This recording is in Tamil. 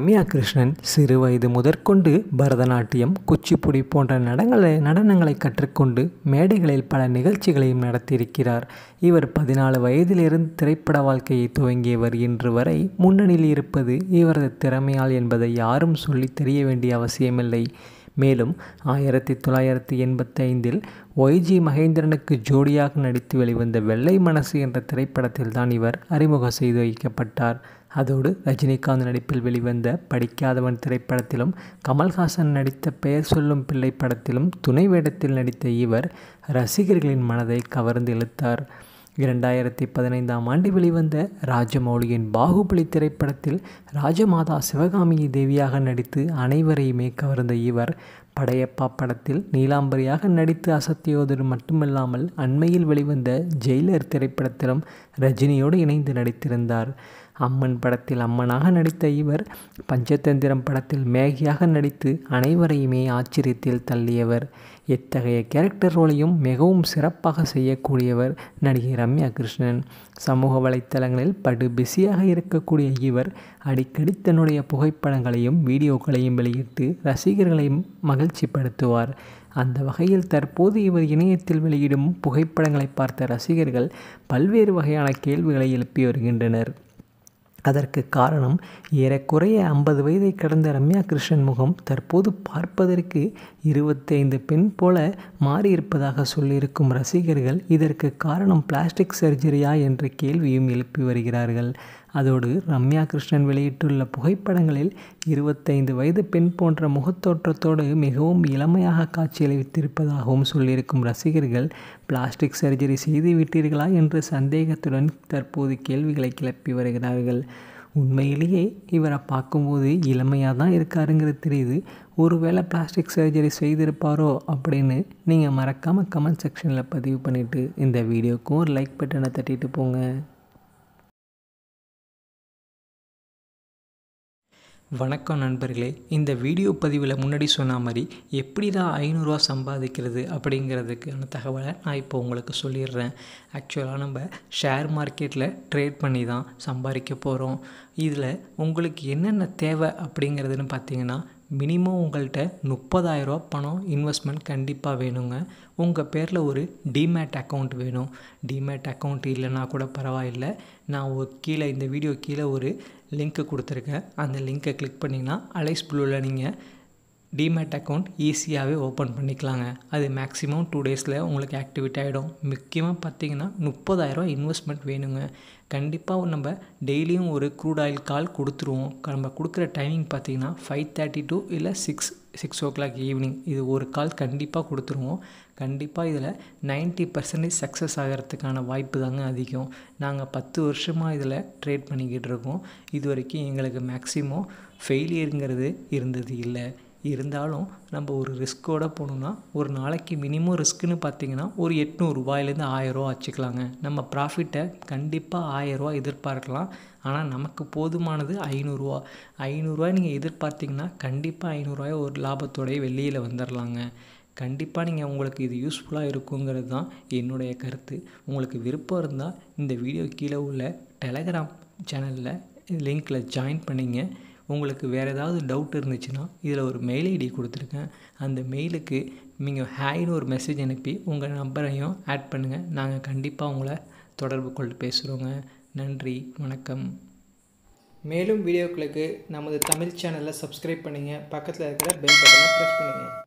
ரம்யா கிருஷ்ணன் சிறு வயது முதற்கொண்டு பரதநாட்டியம், குச்சிப்புடி போன்ற நடனங்களை கற்றுக்கொண்டு மேடைகளில் பல நிகழ்ச்சிகளையும் நடத்தியிருக்கிறார். இவர் 14 வயதிலிருந்து திரைப்பட வாழ்க்கையை துவங்கியவர். இன்று வரை முன்னணியில் இருப்பது இவரது திறமையால் என்பதை யாரும் சொல்லி தெரிய வேண்டிய அவசியமில்லை. மேலும் 1985 ஒய்ஜி மகேந்திரனுக்கு ஜோடியாக நடித்து வெளிவந்த வெள்ளை மனசு என்ற திரைப்படத்தில் தான் இவர் அறிமுகம் செய்து வைக்கப்பட்டார். அதோடு ரஜினிகாந்த் நடிப்பில் வெளிவந்த படிக்காதவன் திரைப்படத்திலும், கமல்ஹாசன் நடித்த பெயர் சொல்லும் பிள்ளை படத்திலும் துணை வேடத்தில் நடித்த இவர் ரசிகர்களின் மனதை கவர்ந்து இழுத்தார். 2015ஆம் ஆண்டு வெளிவந்த ராஜமௌலியின் பாகுபலி திரைப்படத்தில் ராஜமாதா சிவகாமி தேவியாக நடித்து அனைவரையுமே கவர்ந்த இவர் படையப்பா படத்தில் நீலாம்பரியாக நடித்து அசத்தியோடு மட்டுமில்லாமல் அண்மையில் வெளிவந்த ஜெயிலர் திரைப்படத்திலும் ரஜினியோடு இணைந்து நடித்திருந்தார். அம்மன் படத்தில் அம்மனாக நடித்த இவர் பஞ்சதந்திரம் படத்தில் மேகியாக நடித்து அனைவரையுமே ஆச்சரியத்தில் தள்ளியவர். எத்தகைய கேரக்டர் ரோலையும் மிகவும் சிறப்பாக செய்யக்கூடியவர் நடிகை ரம்யா கிருஷ்ணன். சமூக வலைத்தளங்களில் படு பிஸியாக இருக்கக்கூடிய இவர் அடிக்கடி தன்னுடைய புகைப்படங்களையும் வீடியோக்களையும் வெளியிட்டு ரசிகர்களையும் மகிழ்ச்சிப்படுத்துவார். அந்த வகையில் தற்போது இவர் இணையத்தில் வெளியிடும் புகைப்படங்களை பார்த்த ரசிகர்கள் பல்வேறு வகையான கேள்விகளை எழுப்பி வருகின்றனர். அதற்கு காரணம், ஏறக்குறைய 50 வயதை கடந்த ரம்யா கிருஷ்ணன் முகம் தற்போது பார்ப்பதற்கு 25 பெண் போல மாறியிருப்பதாக சொல்லியிருக்கும் ரசிகர்கள் இதற்கு காரணம் பிளாஸ்டிக் சர்ஜரியா என்ற கேள்வியும் எழுப்பி வருகிறார்கள். அதோடு ரம்யா கிருஷ்ணன் வெளியிட்டுள்ள புகைப்படங்களில் 25 வயது பெண் போன்ற முகத்தோற்றத்தோடு மிகவும் இளமையாக காட்சியளித்திருப்பதாகவும் சொல்லியிருக்கும் ரசிகர்கள் பிளாஸ்டிக் சர்ஜரி செய்து விட்டீர்களா என்ற சந்தேகத்துடன் தற்போது கேள்விகளை கிளப்பி வருகிறார்கள். உண்மையிலேயே இவரை பார்க்கும்போது இளமையாக தான் இருக்காருங்கிறது தெரியுது. ஒருவேளை பிளாஸ்டிக் சர்ஜரி செய்திருப்பாரோ அப்படின்னு நீங்கள் மறக்காமல் கமெண்ட் செக்ஷனில் பதிவு பண்ணிவிட்டு இந்த வீடியோக்கும் ஒரு லைக் பட்டனை தட்டிட்டு போங்க. வணக்கம் நண்பர்களே, இந்த வீடியோ பதிவில் முன்னாடி சொன்ன மாதிரி எப்படி தான் 500 ரூபா சம்பாதிக்கிறது அப்படிங்கிறதுக்கான தகவலை நான் இப்போ உங்களுக்கு சொல்லிடுறேன். ஆக்சுவலாக நம்ம ஷேர் மார்க்கெட்டில் ட்ரேட் பண்ணி தான் சம்பாதிக்க போகிறோம். இதில் உங்களுக்கு என்னென்ன தேவை அப்படிங்கிறதுன்னு பார்த்தீங்கன்னா, மினிமம் உங்கள்கிட்ட 30,000 ரூபா பணம் இன்வெஸ்ட்மெண்ட் கண்டிப்பாக வேணுங்க. உங்கள் பேரில் ஒரு டிமேட் அக்கௌண்ட் வேணும். டிமேட் அக்கௌண்ட் இல்லைன்னா கூட பரவாயில்லை. நான் கீழே இந்த வீடியோ கீழே ஒரு லிங்க்கு கொடுத்துருக்கேன். அந்த லிங்க்கை கிளிக் பண்ணிங்கன்னா அலைஸ் ப்ளூவில் நீங்கள் டிமேட் அக்கௌண்ட் ஈஸியாகவே ஓப்பன் பண்ணிக்கலாங்க. அது மேக்ஸிமம் 2 டேஸில் உங்களுக்கு ஆக்டிவேட் ஆகிடும். முக்கியமாக பார்த்தீங்கன்னா 30,000 ரூபா இன்வெஸ்ட்மெண்ட் வேணுங்க. கண்டிப்பாக நம்ம டெய்லியும் ஒரு க்ரூட் ஆயில் கால் கொடுத்துருவோம். நம்ம கொடுக்குற டைமிங் பார்த்திங்கன்னா 5:30 to இல்லை 6 o'clock ஈவினிங். இது ஒரு கால் கண்டிப்பாக கொடுத்துருவோம். கண்டிப்பாக இதில் 90% சக்ஸஸ் ஆகிறதுக்கான வாய்ப்பு தாங்க அதிகம். நாங்கள் 10 வருஷமாக இதில் ட்ரேட் பண்ணிக்கிட்டு இருக்கோம். இது வரைக்கும் எங்களுக்கு மேக்ஸிமம் ஃபெயிலியருங்கிறது இருந்தது இல்லை. இருந்தாலும் நம்ம ஒரு ரிஸ்க்கோடு போனோம்னா ஒரு நாளைக்கு மினிமம் ரிஸ்க்குன்னு பார்த்திங்கன்னா ஒரு 800 ரூபாயிலேருந்து 1000 ரூபா வச்சுக்கலாங்க. நம்ம ப்ராஃபிட்டை கண்டிப்பாக 1000 ரூபா எதிர்பார்க்கலாம். ஆனால் நமக்கு போதுமானது 500 ரூபா. 500 ரூபாய் நீங்கள் எதிர்பார்த்திங்கன்னா கண்டிப்பாக 500 ரூபாய் ஒரு லாபத்தோடைய வெளியில் வந்துடலாங்க. கண்டிப்பாக நீங்கள் உங்களுக்கு இது யூஸ்ஃபுல்லாக இருக்குங்கிறது தான் என்னுடைய கருத்து. உங்களுக்கு விருப்பம் இருந்தால் இந்த வீடியோ கீழே உள்ள டெலகிராம் சேனலில் லிங்க்கில் ஜாயின் பண்ணிங்க. உங்களுக்கு வேறு ஏதாவது டவுட் இருந்துச்சுன்னா இதில் ஒரு மெயில் ஐடி கொடுத்துருக்கேன். அந்த மெயிலுக்கு நீங்கள் ஹேய்னு ஒரு மெசேஜ் அனுப்பி உங்கள் நம்பரையும் ஆட் பண்ணுங்கள். நாங்கள் கண்டிப்பாக உங்களை தொடர்பு கொண்டு பேசுகிறோங்க. நன்றி, வணக்கம். மேலும் வீடியோக்களுக்கு நமது தமிழ் சேனலை சப்ஸ்கிரைப் பண்ணுங்கள். பக்கத்தில் இருக்கிற பெல் பட்டனை ப்ரெஸ் பண்ணுங்கள்.